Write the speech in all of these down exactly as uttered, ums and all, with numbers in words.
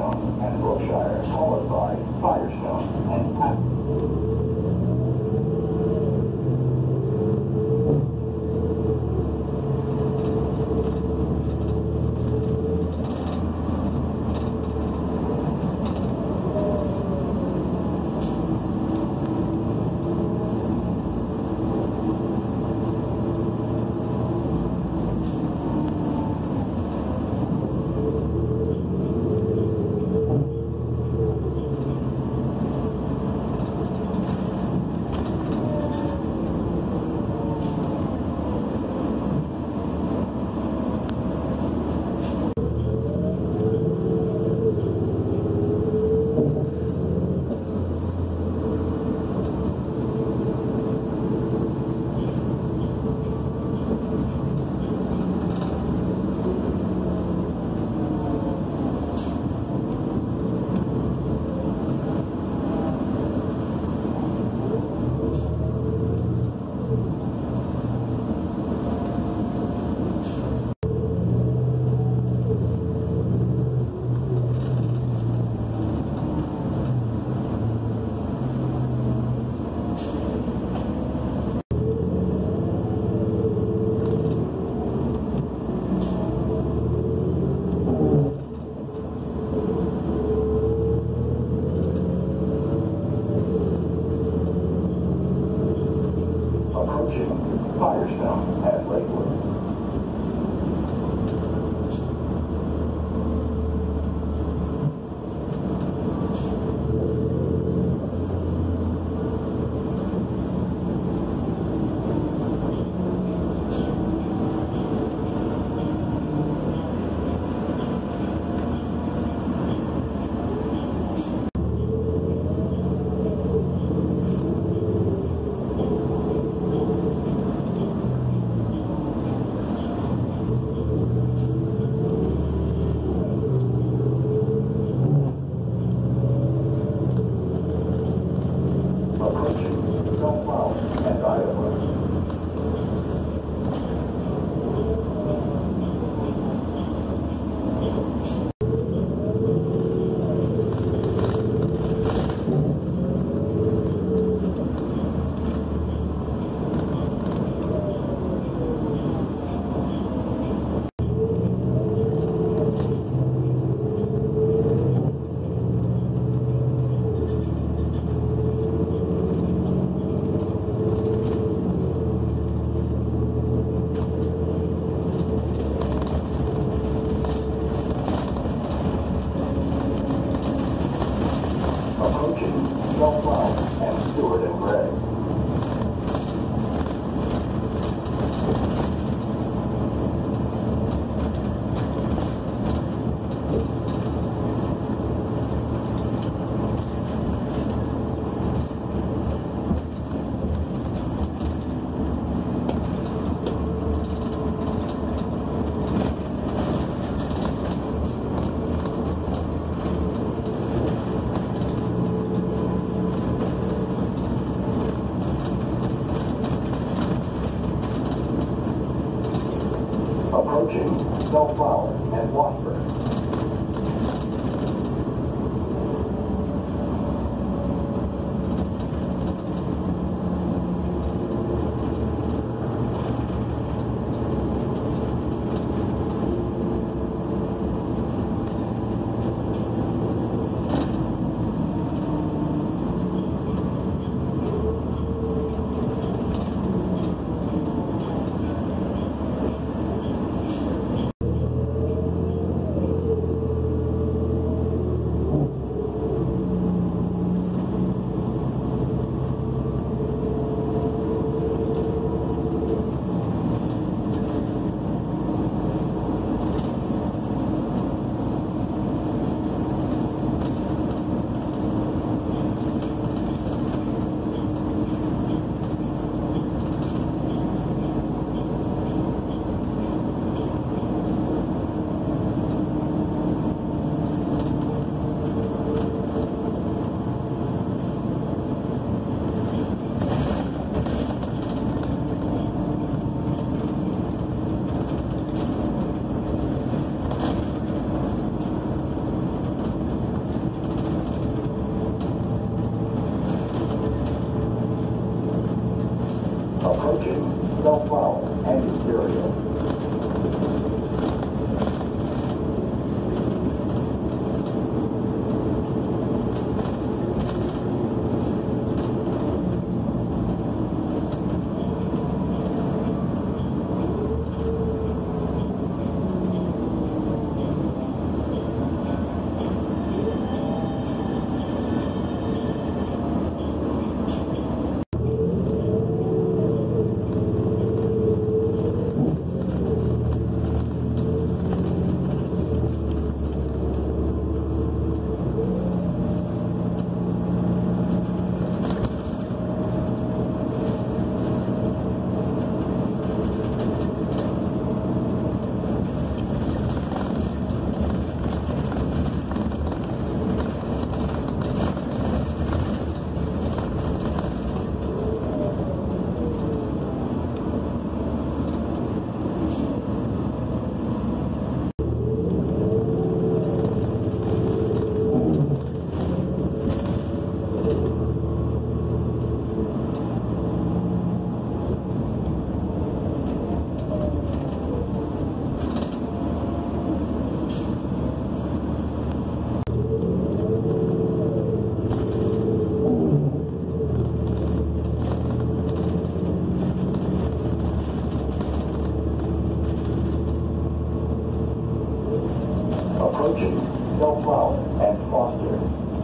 Firestone and Brookshire, followed by Firestone and Pat. Firestone at Lakewood. Approaching Bellflower and Washburn. Bellflower, and Imperial. Approaching Bellflower and Foster.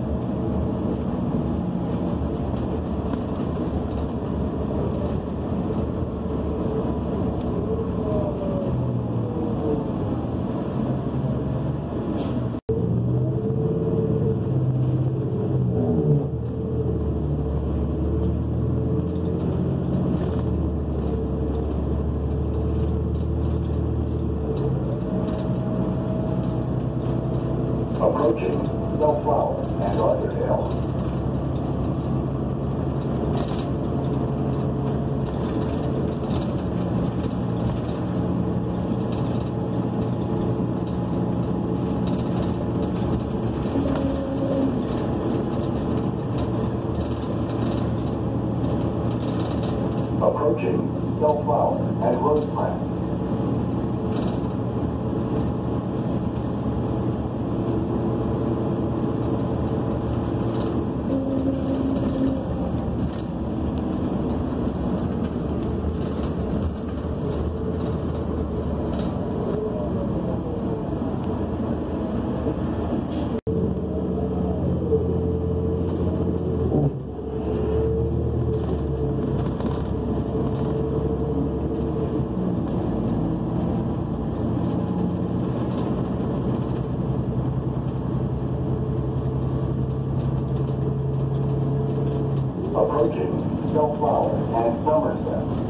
Approaching Bellflower and Lauderdale. Approaching Bellflower and Rosebud. Approaching Bellflower and Somerset.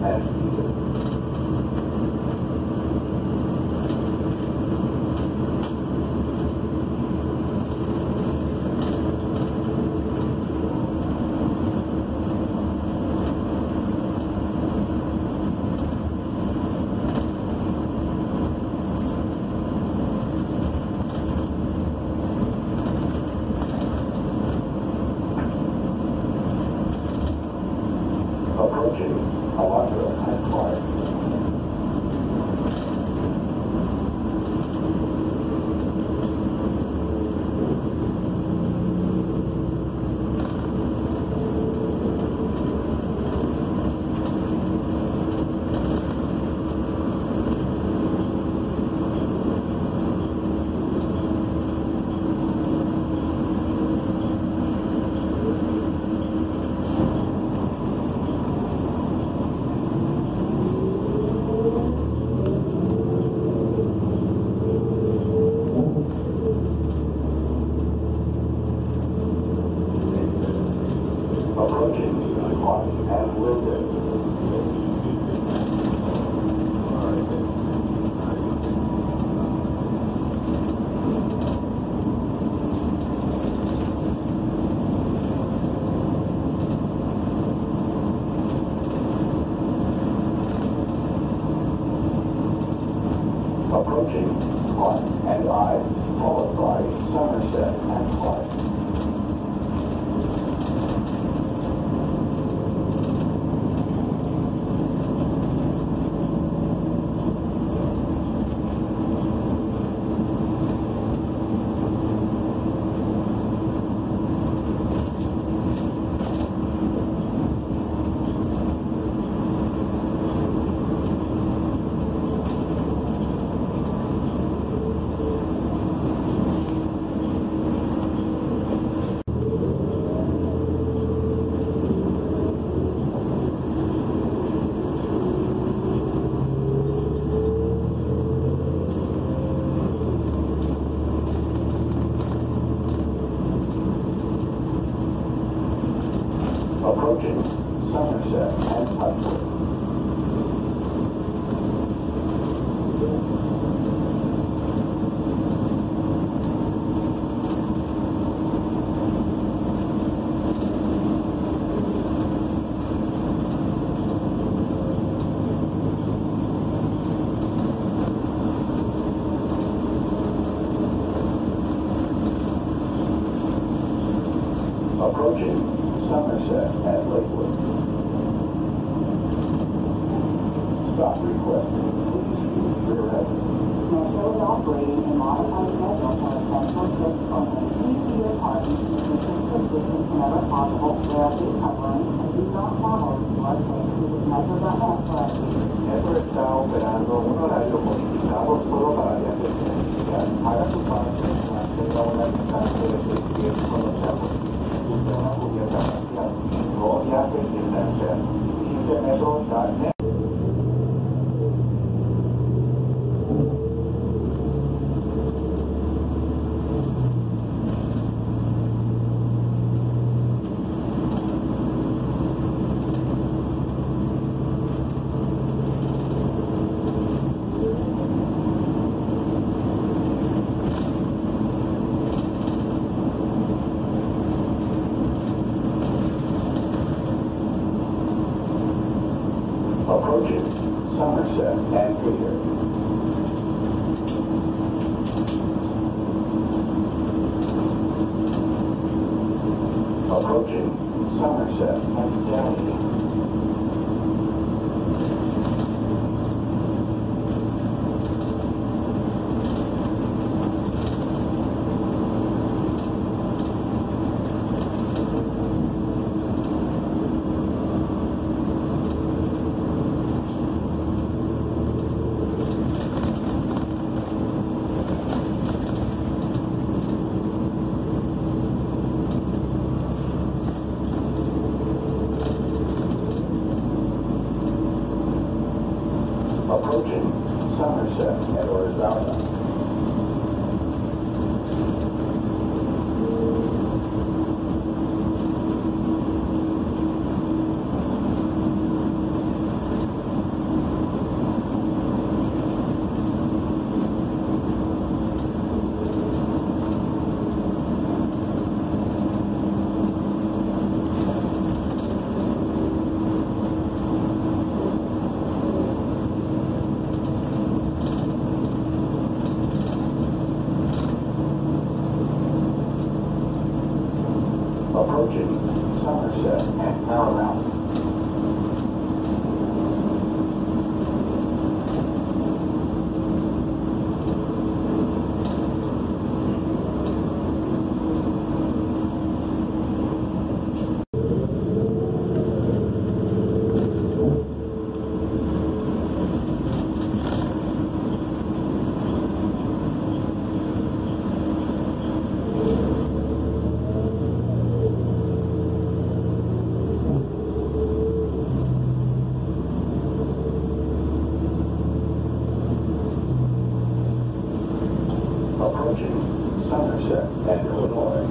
as needed. Approaching Alondra and Flyer. Approaching Clock and Linden. Approaching Clock and I, followed by Somerset and Clark. Approaching Somerset and Hudson. Approaching Somerset at Lakewood. Stop requested. Please use rear exit. Metro is operating a modified schedule for essential trips only. Please see your parking position positions whenever possible. Wear a face covering and do not travel to our place. Visit metro dot net for updates. Metro está operando un horario modificado solo para viajes esenciales. Haga su parte y mantenga una distancia de seis pies con los árboles. Use una cubierta facial. No viaje sin lentes. Visite metro dot net. Approaching Somerset and Peter. Approaching Somerset and Downey. Approaching Somerset and Paramount. Approaching Somerset and Illinois.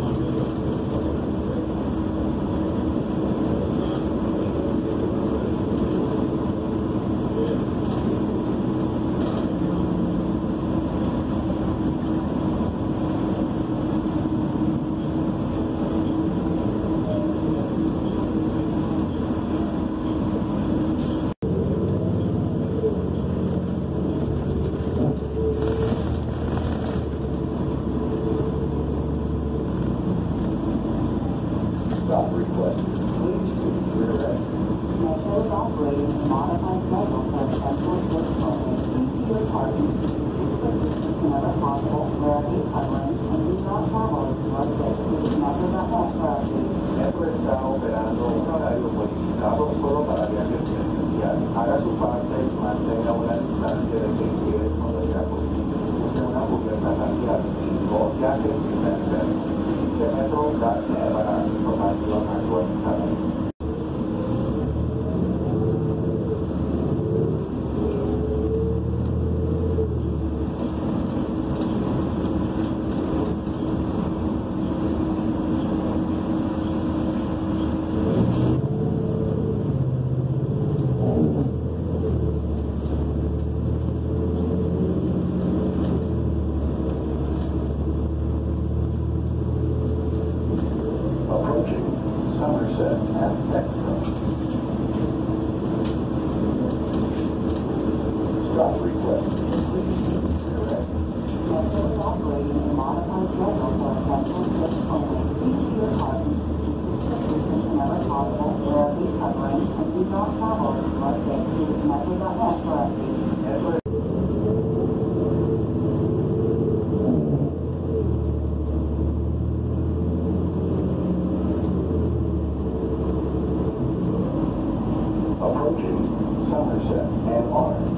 Stop request. Please use rear end. Metro is operating a modified schedule for essential goods only. Please use parking whenever possible, wear a covering, and do not travel if you are sick. Visit metro dot net for updates. Metro está operando un horario modificado solo para viajes esenciales. Haga su parte y mantenga una distancia de seis pies cuando sea posible. Use una cubierta facial o viajes sin vencer. Visite metro dot net para información actualizada. Approaching Somerset and Texas. Stop request. Please use rear end. Metro is operating a modified schedule for essential goods only. Please use parking whenever possible, wear a covering, and do not travel if you are sick. Visit metro dot net for updates. Metro approaching Somerset and Orange.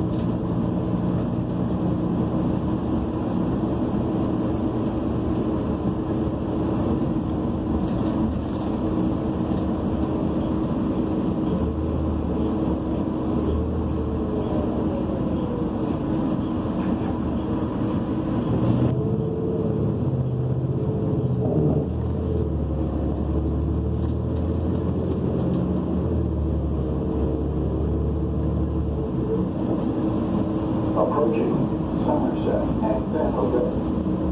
Approaching Somerset and San Jose.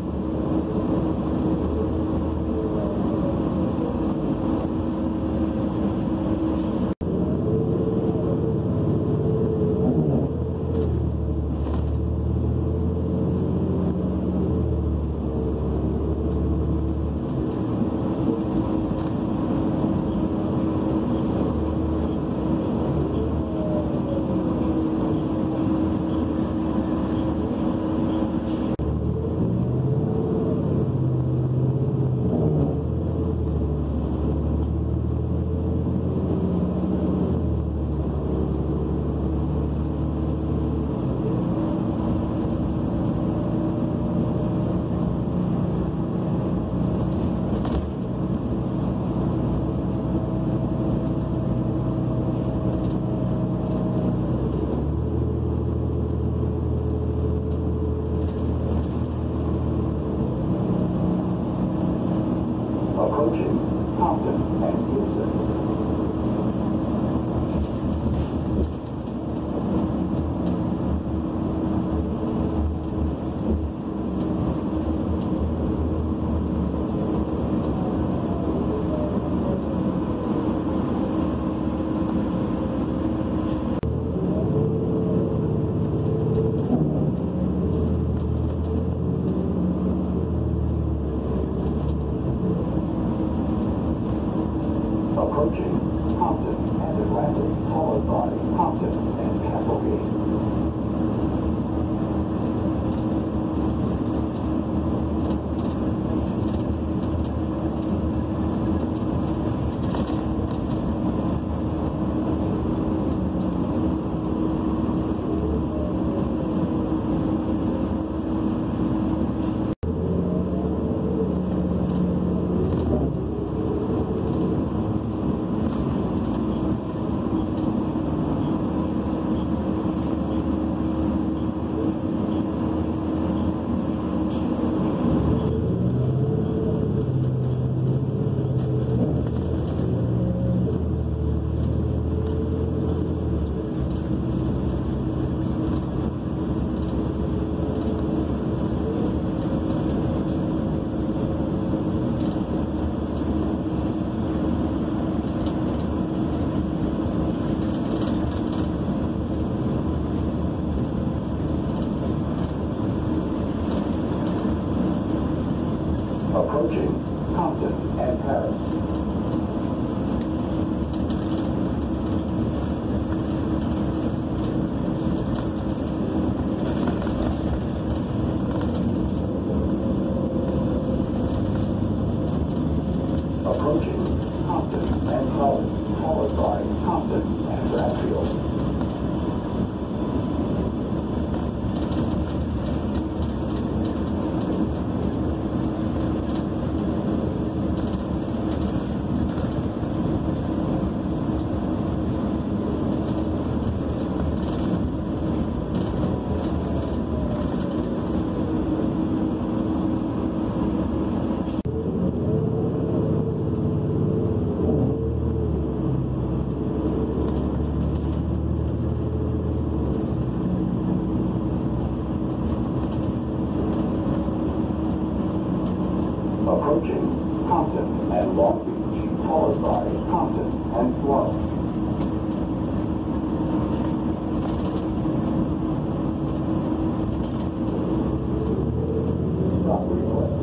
Approaching Compton and Houston. Approaching Compton and Atlantic, followed by Compton and Castlegate. Approaching Compton and Paris. Approaching Compton and Hull, followed by Compton and Bradfield. Approaching Compton and Long Beach, followed by Compton and Florida. Stop request.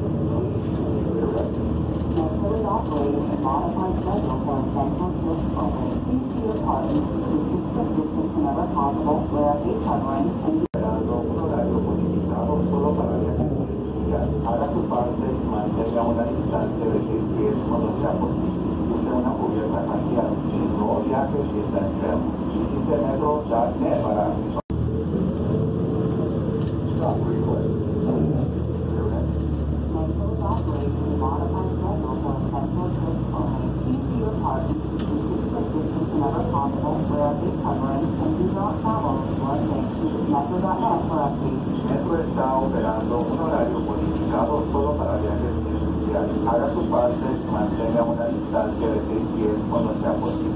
Necessarily operating a modified schedule for essential shift only. Please see your parking to keep strict distance whenever possible, wear a face covering, and Esperando un horario modificado solo para viajeros esenciales. Haga su parte y mantenga una distancia de seis pies cuando sea posible. Use una cubierta facial. Si no viaje si está enfermo. Visite Metro dot net para stop request. Metro is operating a modified schedule for essential trips only. Please see your parking to keep strict distance whenever possible, wear a face covering, and do not travel if you are sick. Visit Metro dot net for updates. Metro está operando un horario modificado solo para viajes esenciales. Haga su parte y mantenga una distancia de seis pies cuando sea posible.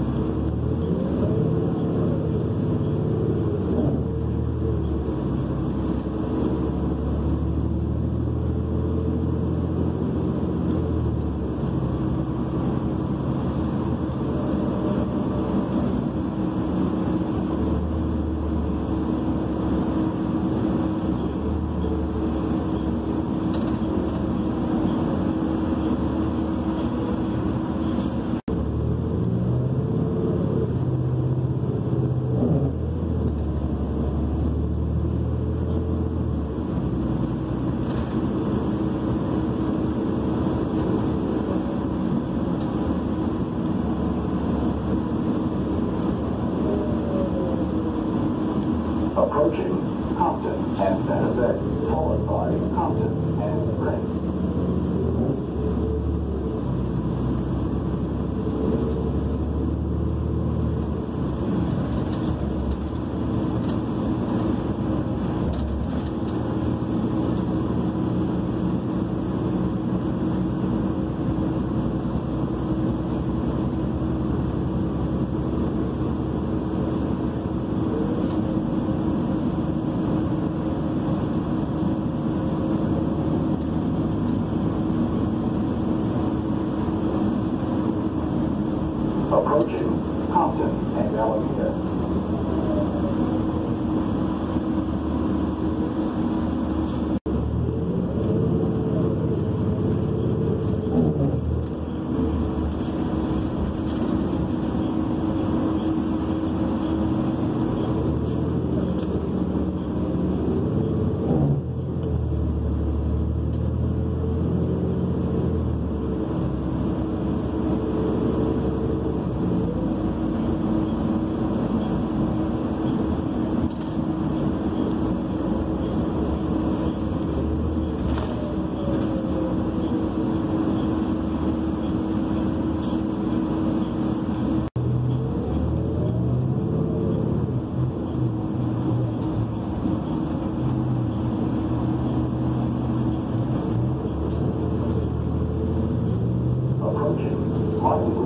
Approaching Compton and Santa Fe, followed by Compton and Spring. Approaching Compton and Alameda. Martin